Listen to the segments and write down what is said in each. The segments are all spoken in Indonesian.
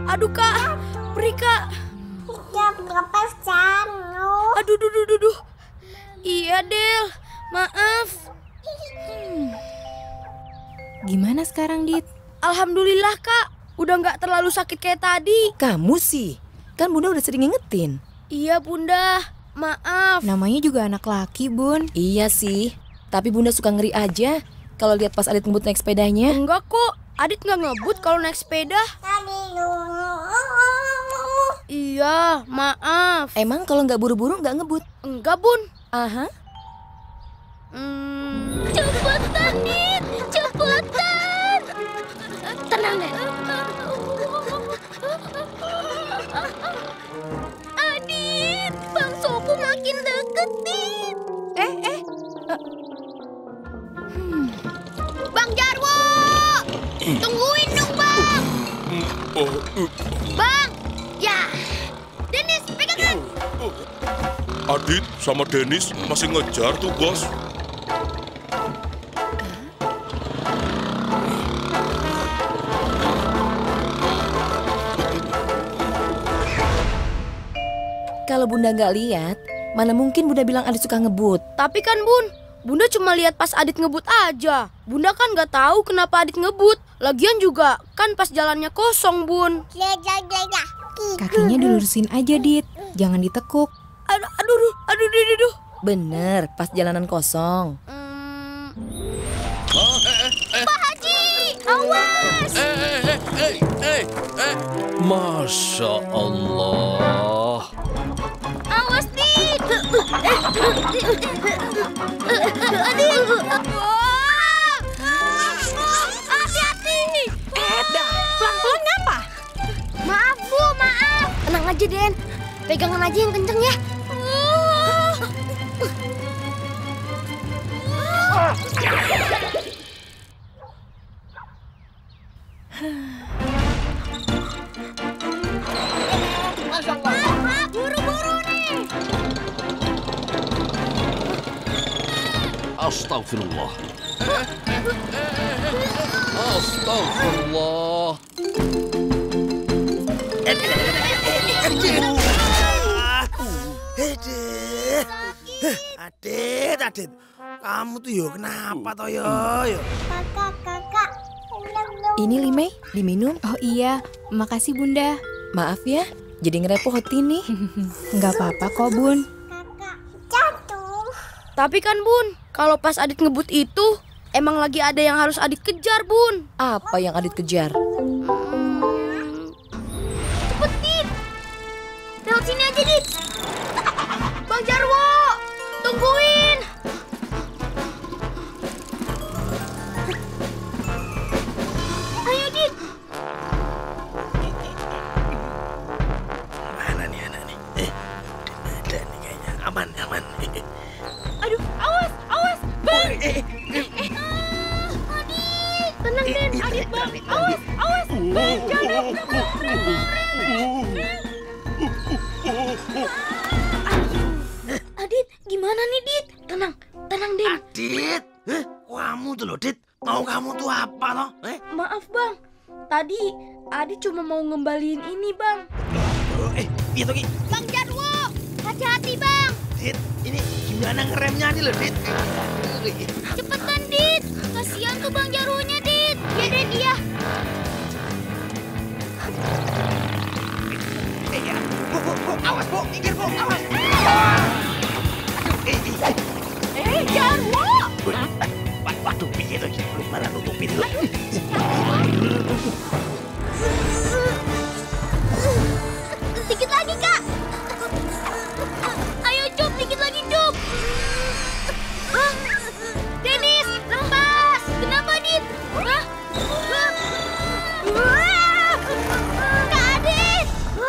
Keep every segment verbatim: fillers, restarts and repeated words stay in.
Aduh Kak, beri Kak. Aduh, duh, duh, duh, duh. Iya Del, maaf. Hmm. Gimana sekarang, Dit? Alhamdulillah Kak, udah nggak terlalu sakit kayak tadi. Kamu sih, kan Bunda udah sering ngingetin. Iya Bunda, maaf. Namanya juga anak laki, Bun. Iya sih, tapi Bunda suka ngeri aja kalau lihat pas Adit ngebut naik sepedanya. Enggak kok, Adit nggak ngebut kalau naik sepeda. Iya, maaf. Emang kalau nggak buru-buru nggak ngebut? Enggak Bun. Aha. Hmm. Cepetan Dit, cepetan. Tenang Dek. Adit, Bang Sopu makin deket Dit. Eh, eh. Hmm. Bang Jarwo, tungguin dong Bang. Bang, ya. Dennis, pegangan. Adit sama Dennis masih ngejar tuh, Bos. Kalau Bunda nggak lihat, mana mungkin Bunda bilang Adit suka ngebut. Tapi kan Bun, Bunda cuma lihat pas Adit ngebut aja. Bunda kan nggak tahu kenapa Adit ngebut. Lagian juga kan pas jalannya kosong Bun. Kakinya dilurusin aja, Dit. Jangan ditekuk. Aduh, aduh, aduh, aduh, aduh, aduh. Bener, pas jalanan kosong. Hmm. Ah, eh, eh, eh. Pak Haji, awas. Eh, eh, eh, eh, eh, eh. Masya Allah. Awas, Dit. Adit. Hati-hati. Eh, dah. Pelan-pelan ngapa? Maaf, Bu, maaf. Tenang aja, Den. Pegangan aja yang kenceng ya. Buru-buru nih. Astagfirullah. Astagfirullah. Adit, Adit, kamu tuh yo kenapa toh yo? yo? Kakak, kakak. Ini Limei, diminum. Oh iya, makasih Bunda. Maaf ya, jadi ngerepotin nih. Nggak apa-apa kok, Bun. Kakak jatuh. Tapi kan Bun, kalau pas Adit ngebut itu emang lagi ada yang harus Adit kejar Bun. Apa yang Adit kejar? Hmm. Cepet Dit. Lewat sini aja Dit. Bang Jarwo, tungguin. Ayo Dit. Mana nih anak nih? Eh, ada nih kayaknya. Aman, aman. Aduh, awas, awas. Bang. Eh, eh, Eh, ah, Adit. Tenang Den, Adit Bang. Awas, awas. Bang, jangan Adit, gimana nih Dit? Tenang, tenang Den. Adit, eh, kamu tuh loh, Dit. Mau kamu tuh apa toh? Eh, Maaf Bang, tadi Adit cuma mau ngembaliin ini Bang. oh, eh, iya toh Ki. Bang Jarwo, hati-hati Bang. Dit, ini gimana ngeremnya nih loh, Dit? Cepetan Dit, kasihan tuh Bang Jarwonya Dit. Iya Den, iya. Eh, ya. Bu, bu, bu, awas bu, minggir bu, awas. Eh, eh, Eh Jarwo. Wa- waduh, piye toh Ki? Lu malah nutupin lu. Dikit lagi Kak. Ayo Cup, dikit lagi Cup. Hah? Dennis, lepas. Kenapa Dit? Hah? Hah? Wah! Kak Adit.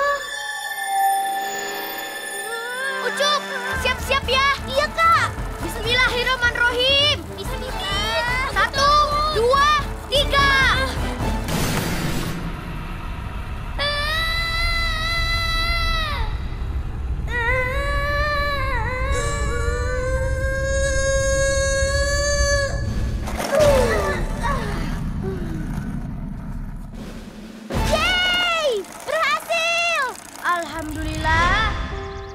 Ucup, siap-siap ya. Iya Kak. Bismillahirrahmanirrahim. Bismillah. Satu, dua, tiga.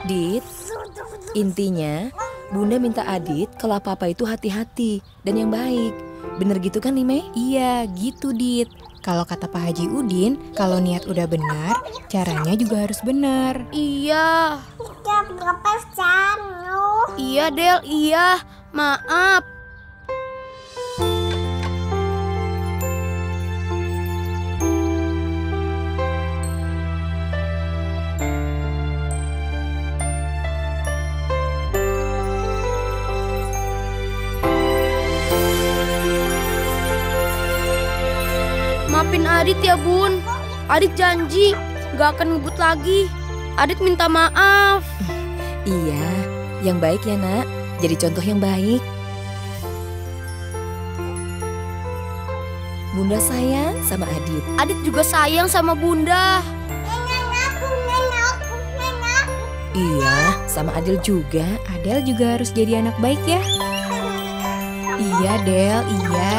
Dit, intinya Bunda minta Adit kalau apa-apa itu hati-hati dan yang baik. Bener gitu kan nih Mei? Iya, gitu Dit. Kalau kata Pak Haji Udin, kalau niat udah benar, caranya juga harus benar. Iya. Udah berapa jam lu? Iya Del, iya. Maaf. Maafin Adit ya Bun. Adit janji gak akan ngebut lagi. Adit minta maaf. Iya, yang baik ya nak. Jadi contoh yang baik. Bunda sayang sama Adit. Adit juga sayang sama Bunda. Nenek aku, nenek aku, nenek aku. Iya, sama Adil juga. Adel juga harus jadi anak baik ya. Iya Del, iya.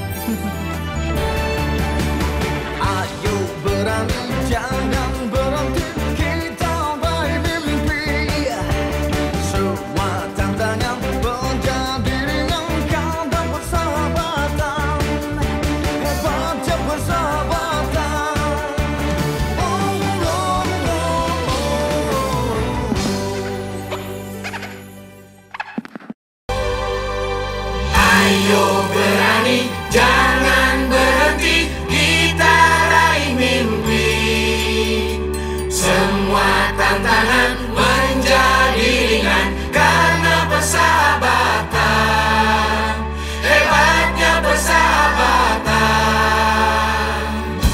Ayo berani, jangan berhenti, kita baik mimpi. Semua tantangan menjadi ringan karena persahabatan. Hebatnya persahabatan. Oh, oh, oh, oh. Ayo berani, jangan berhenti, kita raih mimpi. Semua tantangan menjadi ringan karena persahabatan. Hebatnya persahabatan.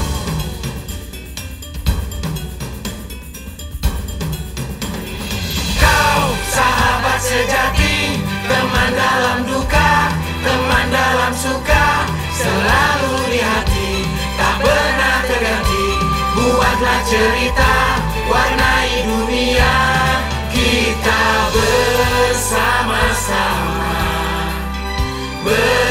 Kau sahabat sejati, teman dalam duka, teman dalam suka, selalu di hati, tak pernah terganti. Buatlah cerita, warnai dunia, kita bersama-sama.